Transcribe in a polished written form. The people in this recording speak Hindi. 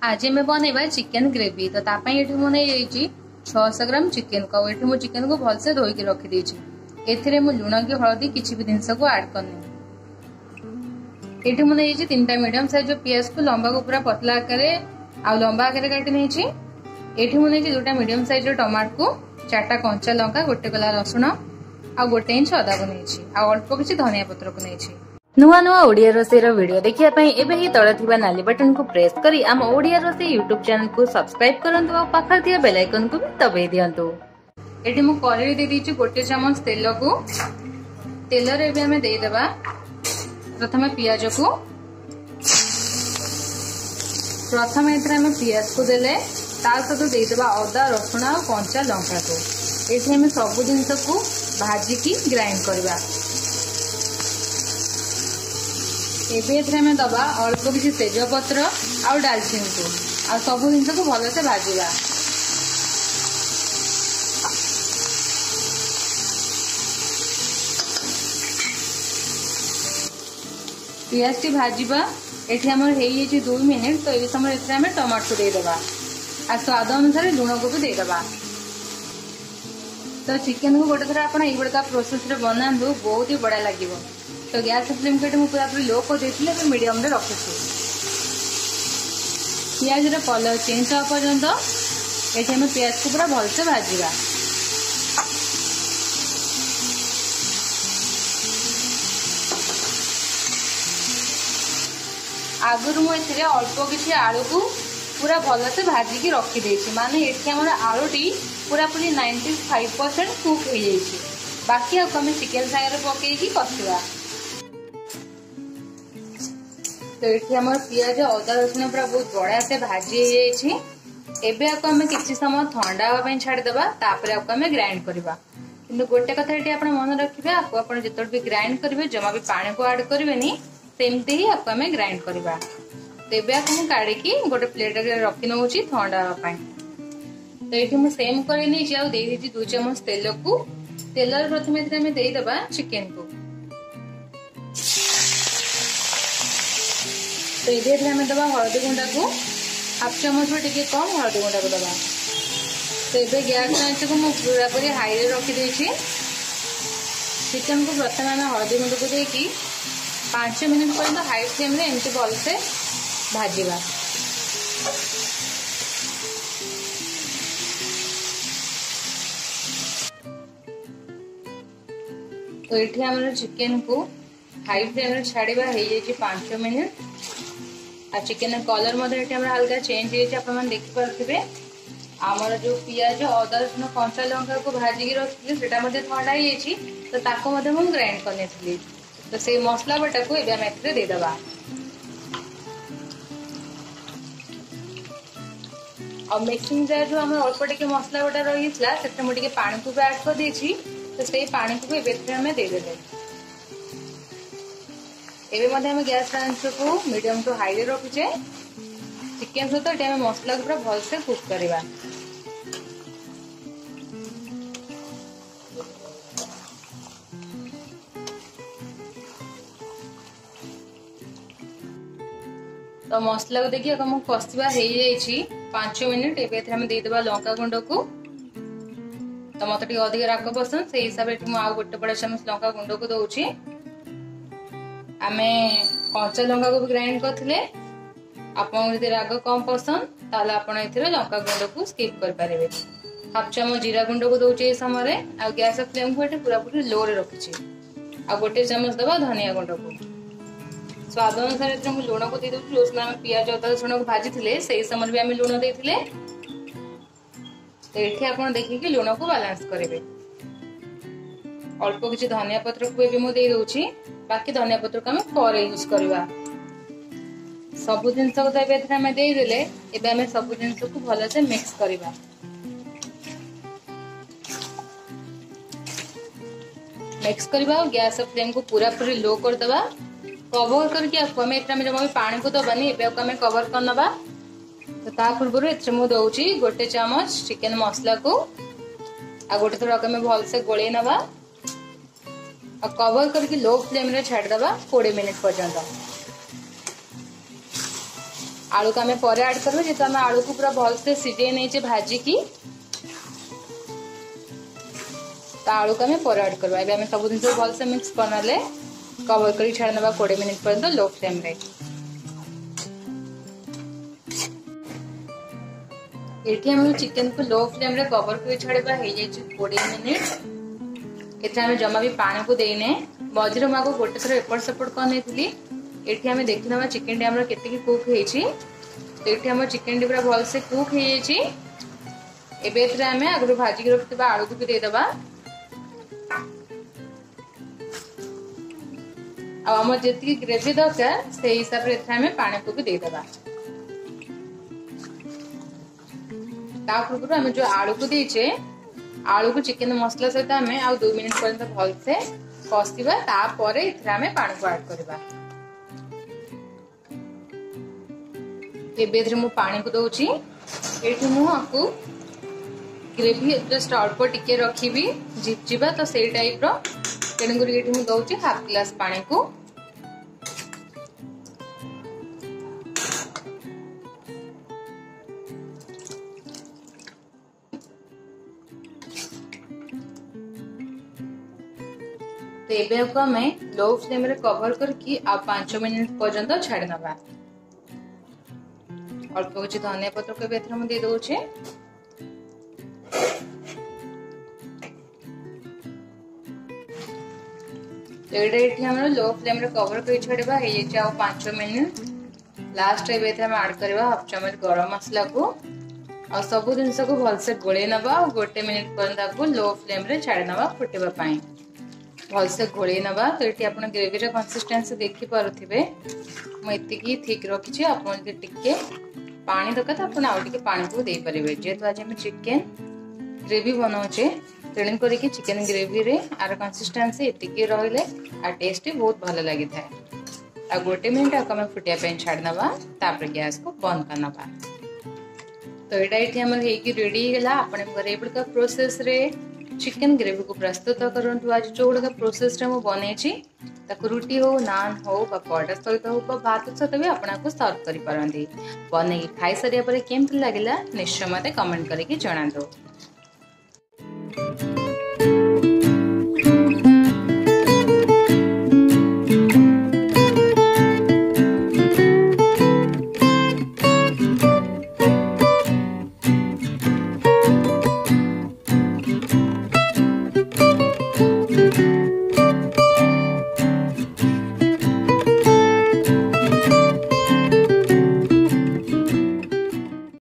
आज आम बनवा चिकेन ग्रेवी। तो ये मुझे 600 ग्राम चिकेन को ये मु चिकेन को भलसे धोईकी रखी ए लुण कि हलदी किसी भी जिनस को आड करनी। ये मुझे 3टा मीडियम साइज पियाज को लंबा को पूरा पतला आकार आ लंबा आकार काटी नहीं। ये मुझे 2टा मीडियम साइज टमाटो को 4टा कंचा लंका 1 गला रसुण आ 1 इंच अदा को नहीं अल्प किसी धनिया पत्र को नहीं। नुआ नुआ ओडिया रोषेर वीडियो देखिए एबे ही तळे थिबा नाली बटन को प्रेस करी आम ओडिया रोषे यूट्यूब चैनल को सब्सक्राइब करंतु और पाखर दिया बेल आइकन को भी दबाई दियंतु। एटी मु कढ़ाई दे दीची 1 चम्मच तेल को तेल रे भी हमें दे देबा प्रथम पियाज को प्रथम एथरे हमें पियाज को देले तार सहित दे देबा अदा रसुण और कंचा लंका को एठी हमें सब जिंस को भाजी की ग्राइंड करबा। एबे दबा अल्प किसी तेजपत्र आ डालचीन को आ सब जिन को भलसे भाजवा। पियाज टी भाजवा एठी हमर हेई 2 मिनिट। तो ये समय टमाटो दे देबा आ स्वाद अनुसार लुण को भी दे देबा। तो चिकेन को गोटे थर आपण एई बडका प्रोसेस रे बनांदु बहुत ही बढ़िया लागिवो। तो गैस फ्लेम को पूरा पूरी लो कर देथिले मीडियम रे रखिछु। पियाज रे कलर चेंज होगा पर्यंत एठी हम पियाज को पूरा भलसे भाजीबा। आगुरु मु एथिरे अल्प किछि आलू को पूरा भलसे भाजिकी रखी देछि माने एठी हमर आलूटी पूरा पूरी 95% कुक हो जाइछि। बाकी आ हम चिकेन सागर पकेकी कसिबा। तो ये आम पियाज अदा रसुण पूरा बहुत बढ़िया से भाजी एबे आपको हमें किसी समय ठंडा हाँवा छाड़देबा तापर आपको हमें ग्राइंड करवा। किंतु गोटे कथा ये आप मन रखिए आपको आप जो भी ग्राइंड करेंगे जमा भी पानी को ऐड करेंगे सेमती ही आपको हमें ग्राइंड करवा। तो ये आपको काढ़ी गोटे प्लेट रखी नौ ठंडा हाँवा। तो ये मुझे सेम कर 2 चम्मच तेल को तेल प्रथम देदेबा चिकेन को। तो ये हमें दबा हलदी गुंडा को 1/2 चम्मच में टिके कम हलदी गुंडा को दबा। तो ये गैस आंच को मुझे पूरा पूरी हाई रे रखी देछि। चिकेन को प्रथम हमें हलदी गुंडा को देकी 5 मिनट पर्यंत हाई फ्लेम रे एमती भलसे भाजीबा। तो ये हमारे चिकेन को हाई फ्लेम रे छाड़ीबा हो जाए 5 मिनट। आ चिकेन कलर हल्का चेंज हो देखी पारे। आमर जो पियाज अदा रसुण कंचा लंका को भाजिकी रखी से ठंडा हो तो ताको ग्राइंड करनी। तो से मसला बटा को देदेबा। और मिक्सिंग जार जो आम अल्प टे मसला बटा रही से मुझे पानी को भी ऐड कर देछि। तो से पानी को भी देदेबे। एवं हम गैस आंच को मीडियम टू हाई रे रखीचे। चिकेन सहित ये मसला को पूरा भलसे कुक करवा। तो मसला को देखिए कषा हो 5 मिनट। एवं देदेबा लंका गुंड को। तो मत अधिक राग पसंद से हिसाब से आउ 1 बड़ा चामच लंका गुंड को दौची। आमे कंचा लंका को भी ग्राइंड करथिले। आपन यदि राग कम पसंद ताले आपन एथिरे लंका गुंड को स्किप कर पारेबे। 1/2 चम्मच जीरा गुंड को दउचे ए समय आ गैस फ्लेम को पूरा पूरी लो रे रखिछि। आ 1 चम्मच दबा धनिया गुंड को। स्वाद अनुसार एथिरे हम लूण को दे दउछु। जो समय पियाज अदा रसुण को भाजी थिले सेही समय भी हम लूण देथिले। तो एठी आपन देखि कि लूण को बैलेंस करेबे। अल्प किछि धनिया पत्र को भी मु दे दउछि। बाकी धनिया पत्र को हमें पर यूज करवा। सब जिन को तो देदेले एबे सब जिन को भलसे मिक्स करवा। मिक्स करवा गैस फ्लेम को पूरा पूरी लो कर देबा। कवर करके हमें जमा भी पानी को दबानी एबे हमें कवर कर नबा। तो ता पूर्व एथरे मु दउची 1 चम्मच चिकेन मसला को आ गोटे थोड़ा हमें भलसे गोले नबा और कवर करके लो फ्लेम रे छाड़ दबा 20 मिनट पर्यंत। आलू को आम पर ऐड करबे जेतो आम आलू को पूरा भल से सिझे नहीं भाजी की आलू को आम पर ऐड करबा। एबे आम सब जिन भल से मिक्स करनले कवर करी छाड़ नबा 20 मिनिट पर्यंत लो फ्लेम रे। एठी हम चिकन को लो फ्लेम रे कवर करी छाड़बा हे जाय 20 मिनिट। एथे हम जमा भी पानी को देने मझिरे मा को गोटे थर एपट सेपट करने थी। एठी हम देखि नबा चिकन डी हमर केते की कुक हेछि। तो एठी हमर चिकन डी पूरा भल से कुक हे जायछि। एबे एथरे हम आगु भाजी के रखिबा आलू को भी दे दबा। अब हम जेती ग्रेवी दरकार से हिसाब रे एथरे हम पानी को भी दे दबा। ता पूर्व हम जो आलू को देछे आलू को चिकन मसला सहित आम आ 2 मिनिट पर्यंत भल से कषिबा। तापर एथरे हम पानी को ऐड करबा। एबे मु पानी को दउची। एठी मु आपको ग्रेवी जस्ट अल्प टिके रखिबी जिपजिबा तो सेई टाइप रो तेणुकरी एठी मु दउची हाफ ग्लास पानी को। तो एबे को हमें लो फ्लेम रे कवर करके आ 5 मिनिट पर्यंत छाड़ नबा। अल्प कुछ धनिया पत्र को बेथरा हम दे दउछे। एठी हम लो फ्लेम रे कवर कर छाड़बा हे जे आ 5 मिनिट। लास्ट रे बेथरा हम ऐड करबा हाफ चम्मच गरम मसला को और सब जिनस को भल से गोले नबा और 1 मिनिट पर्यंत को लो फ्लेम रे छाड़ नबा फुटेबा पई भल से गोले नबा। तो ये आप ग्रेवी कंसिस्टेंसी देखी पारे मुझे ठीक रखी। आप टिके पानी दरकार तो आप आउ टे पानी को दे पारे। जेहेतु आज आम चिकेन ग्रेवी बनाऊे तेणु करके चिकेन ग्रेवी रे आर कंसिस्टेंसी एतिकी रहिले आ टेस्ट बहुत भल लगी था। आ 1 मिनिट आम फुटिया छाड़ नबा तापर गैस को बंद कर नबा। तो ये आम रेडी है। आपका प्रोसेस रे चिकेन ग्रेवी को प्रस्तुत करंतु। आज जो गुड़ा प्रोसेस रे मु बनेछि ताको रुटी हो नान हो बा पराठा सहित हो बा भात सहित भी आपन को सर्व करि पारंती। बने खाई सारिया परे केमति लागिला निश्चय मते कमेंट करके जणांदो।